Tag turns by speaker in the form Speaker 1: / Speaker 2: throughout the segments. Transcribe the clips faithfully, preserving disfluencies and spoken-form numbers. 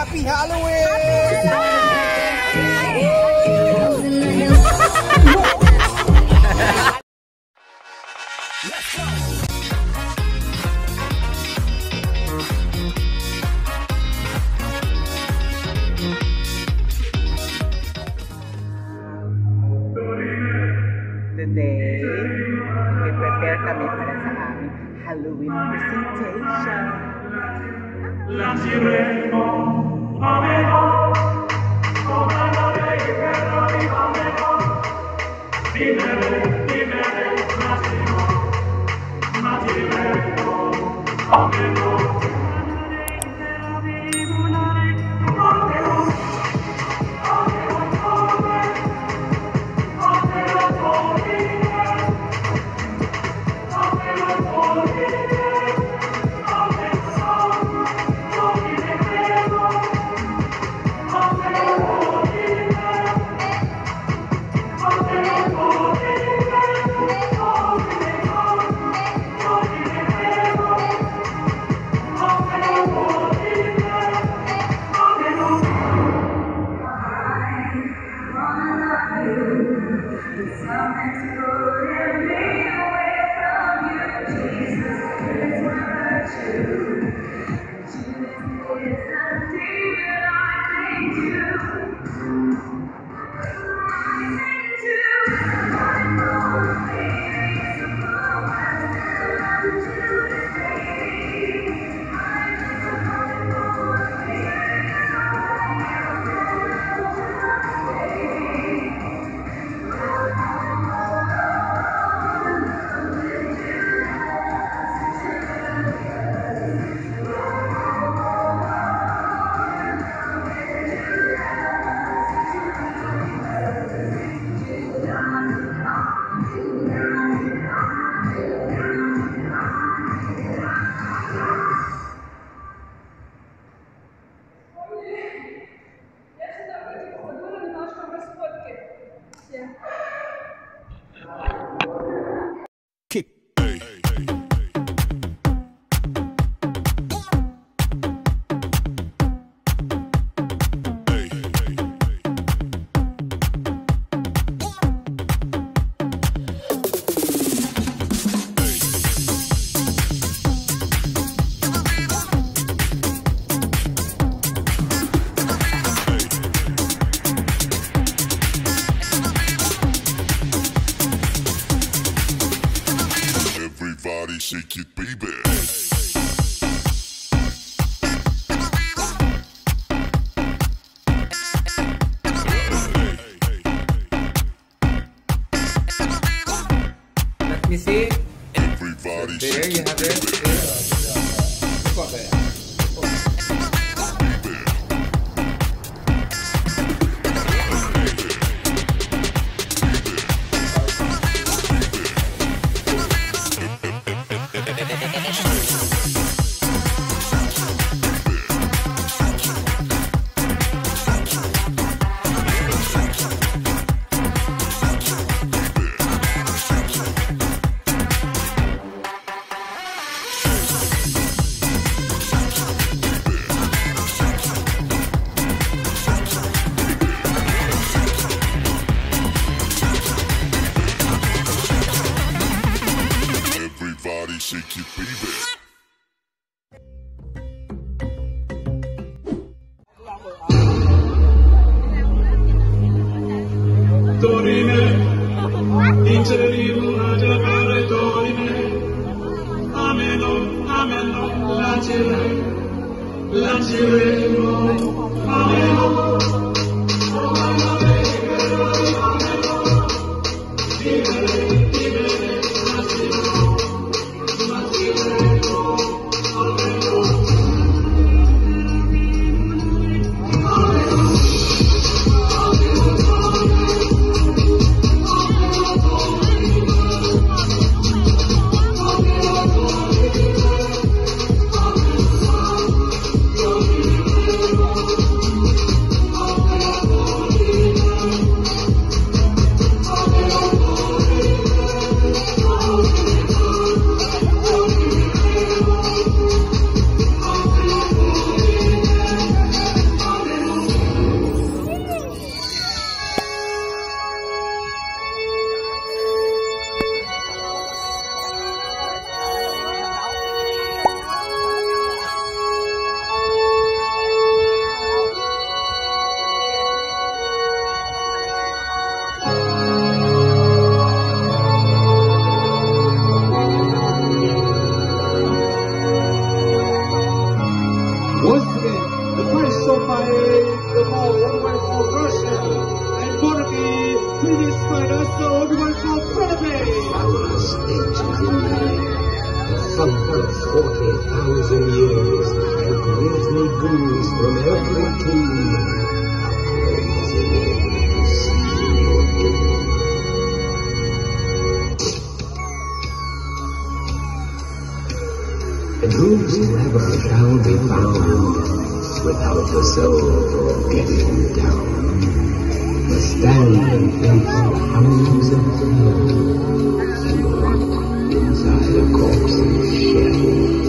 Speaker 1: Happy Halloween! Let's go!
Speaker 2: Today, i-prepare kami para sa aming Halloween presentation.
Speaker 3: Shake it, baby.
Speaker 2: Let me see.
Speaker 3: Everybody
Speaker 2: there
Speaker 3: shake
Speaker 2: you have it. Look at that.
Speaker 3: Everybody shake it, baby.
Speaker 4: Torine, interimu aja kare Torine, ameno, ameno, lancire, lanciremo, ameno, ameno, ameno, vivere, vivere, lanciremo, lanciremo, ameno. the ball all the way from Russia. And Boracay, P N X FIRE, so all the way from Philippines.
Speaker 5: Countless ages in the air, some forty thousand years, and greet me goons from every tomb. Praising to see you again. And whose clever shall be found without the soul getting down? To stand and face the hounds of hell and rot inside a corpse's shell.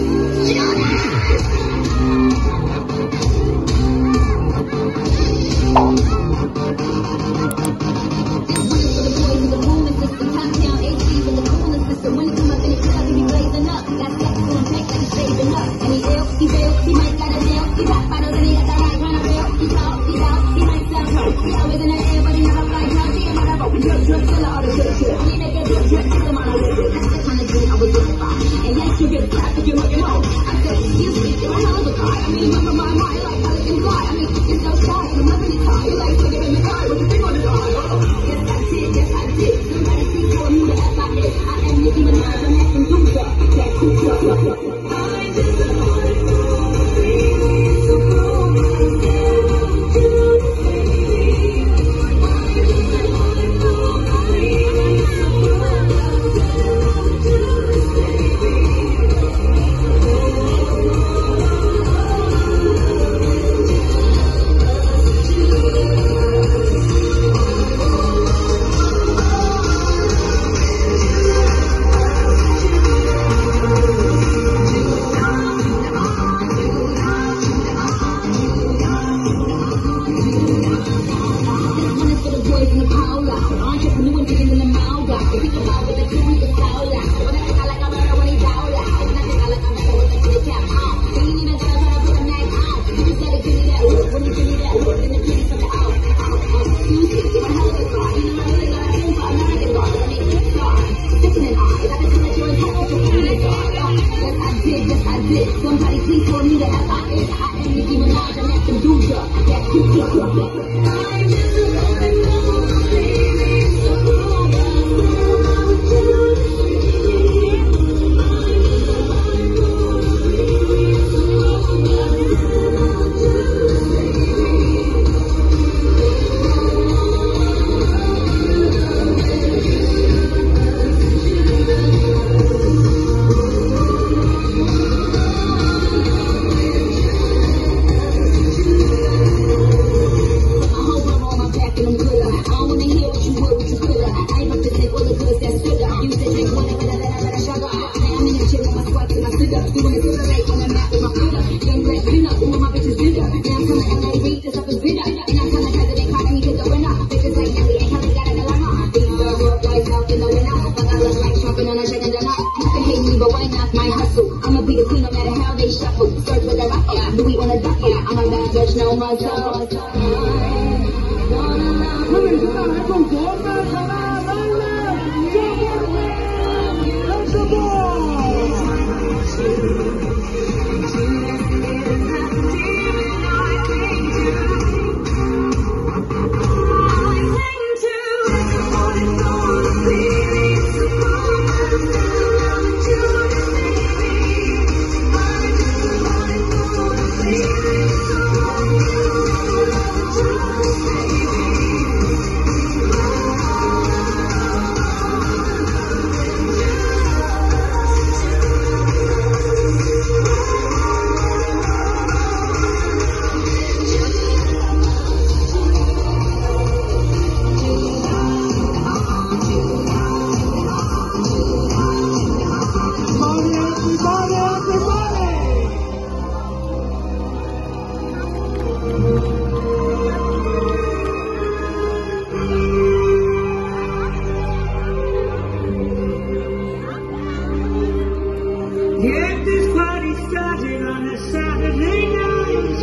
Speaker 4: Get this party started on a Saturday night.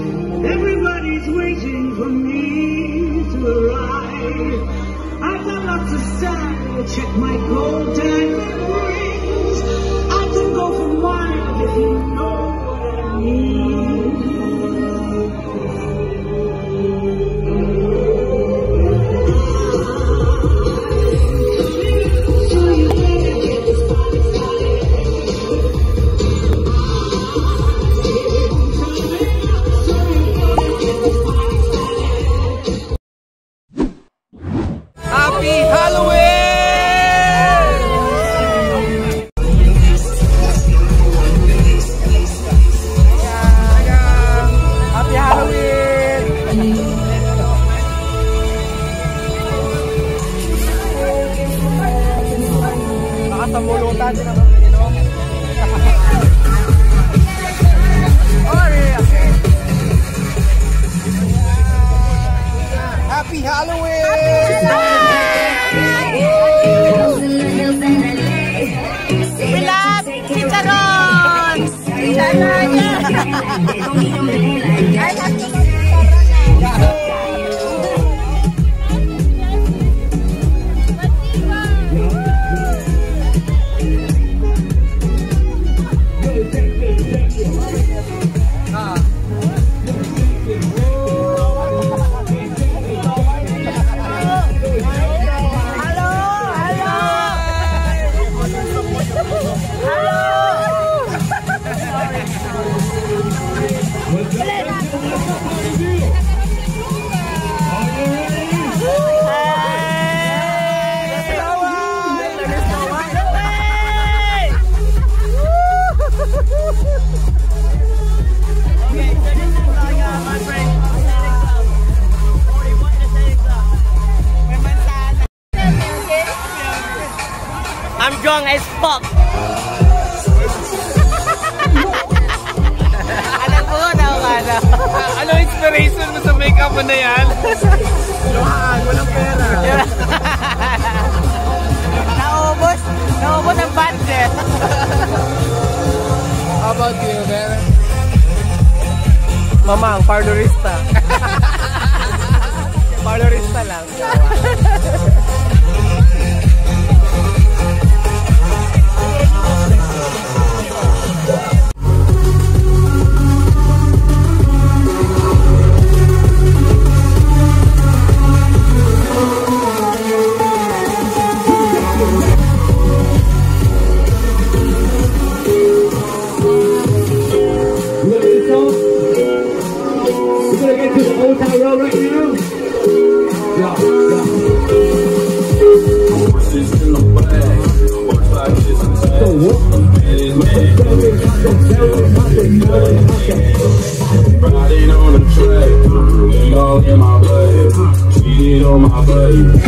Speaker 4: Everybody's waiting for me to arrive. I've got lots of style, check my gold diamond rings. I can go for miles if you know what I mean.
Speaker 6: Gong as fuck. Alam mo na ano?
Speaker 7: Ano inspiration mo sa makeup mo na yan? Luhaan, walang pera.
Speaker 6: Naubos, naubos ang budget.
Speaker 7: How about you, man? Mamang, parlorista. Parlorista lang.
Speaker 5: Riding on the track, all in my way, cheating on my baby.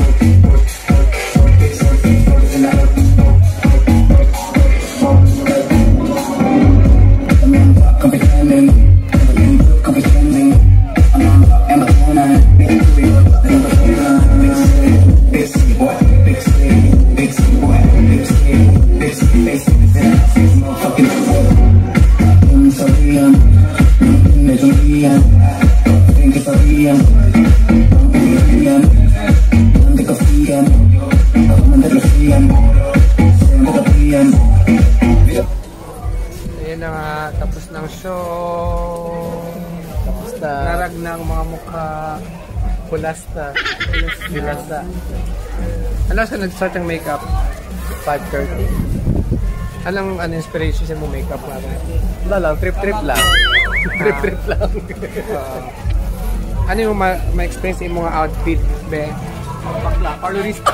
Speaker 7: Ayan na nga, tapos ng show. Tapos na. Narag na ang mga mukha. Pulas na. Pulas na. Ano sa nag-start ang makeup? five thirty. Anong ano, inspiration sa mo makeup nga?
Speaker 2: Wala lang, trip-trip lang.
Speaker 7: Trip-trip lang. uh, ano yung ma-experience ma yung mga outfit, be? Bakla, parlorista.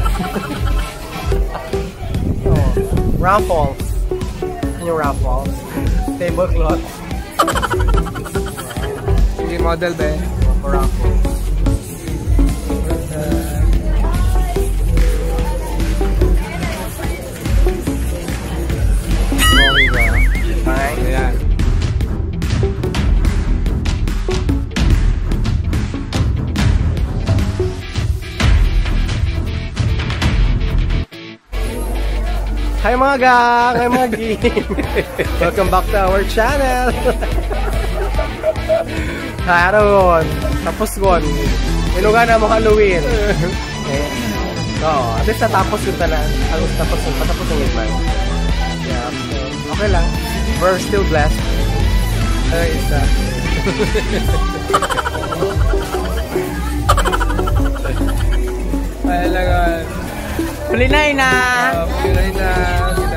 Speaker 2: Oh, raffles. Ano yung raffles? Tablecloth.
Speaker 7: Sige, model, be?
Speaker 2: Raffles.
Speaker 7: Ayan.
Speaker 2: Hi mga gang! Hi mga game! Welcome back to our channel! Karon! Tapos kon! Inuga na mo Halloween! Okay. Oo, at least natapos yun talang. Halos tapos yun, patapos yung iba. Yeah, so, okay lang. We're still blessed. Ay, isa.
Speaker 7: Ay, lagan.
Speaker 6: Pulinay na!
Speaker 7: Uh, Pulinay na. Sila.